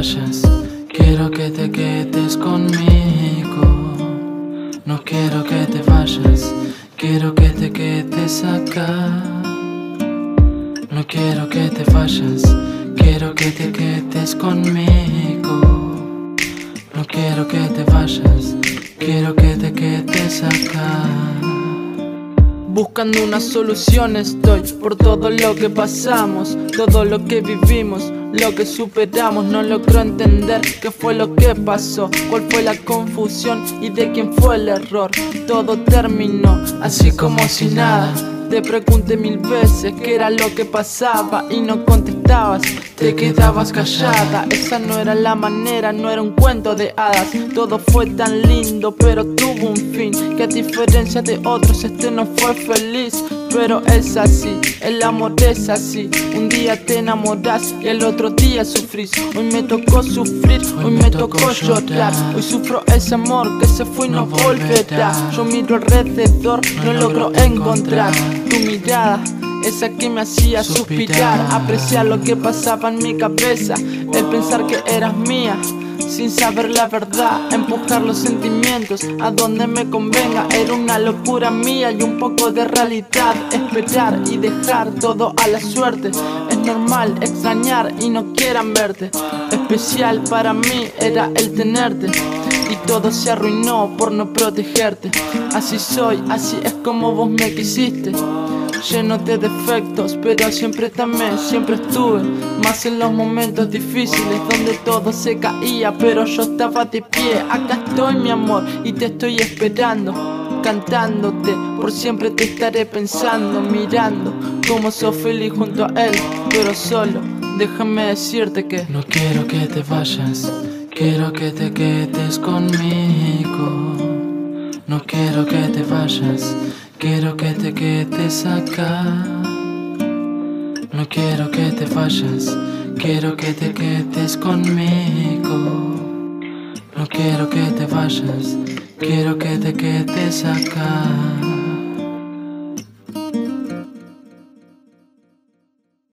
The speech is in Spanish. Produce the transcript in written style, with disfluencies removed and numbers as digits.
vayas, quiero que te quedes conmigo. No quiero que te vayas, quiero que te quedes acá. No quiero que te vayas, quiero que te quedes conmigo. No quiero que te vayas, quiero que te quedes acá. Buscando una solución estoy por todo lo que pasamos, todo lo que vivimos, lo que superamos. No logro entender qué fue lo que pasó, cuál fue la confusión y de quién fue el error. Todo terminó así como si nada. Te pregunté 1000 veces qué era lo que pasaba y no contestabas, te quedabas callada. Esa no era la manera, no era un cuento de hadas. Todo fue tan lindo pero tuvo un fin, que a diferencia de otros este no fue feliz. Pero es así, el amor es así. Un día te enamoras y el otro día sufrís. Hoy me tocó sufrir, hoy me tocó llorar. Hoy sufro ese amor que se fue y no volverá. Yo miro alrededor, no logro encontrar tu mirada, esa que me hacía suspirar. Apreciar lo que pasaba en mi cabeza, el pensar que eras mía sin saber la verdad, empujar los sentimientos a donde me convenga. Era una locura mía y un poco de realidad. Esperar y dejar todo a la suerte. Es normal extrañar y no quieran verte. Especial para mí era el tenerte y todo se arruinó por no protegerte. Así soy, así es como vos me quisiste, lleno de defectos, pero siempre te amé, siempre estuve. Más en los momentos difíciles donde todo se caía, pero yo estaba de pie. Acá estoy mi amor y te estoy esperando, cantándote, por siempre te estaré pensando. Mirando cómo sos feliz junto a él, pero solo déjame decirte que no quiero que te vayas, quiero que te quedes conmigo. No quiero que te vayas, quiero que te quedes acá. No quiero que te vayas, quiero que te quedes conmigo. No quiero que te vayas, quiero que te quedes acá.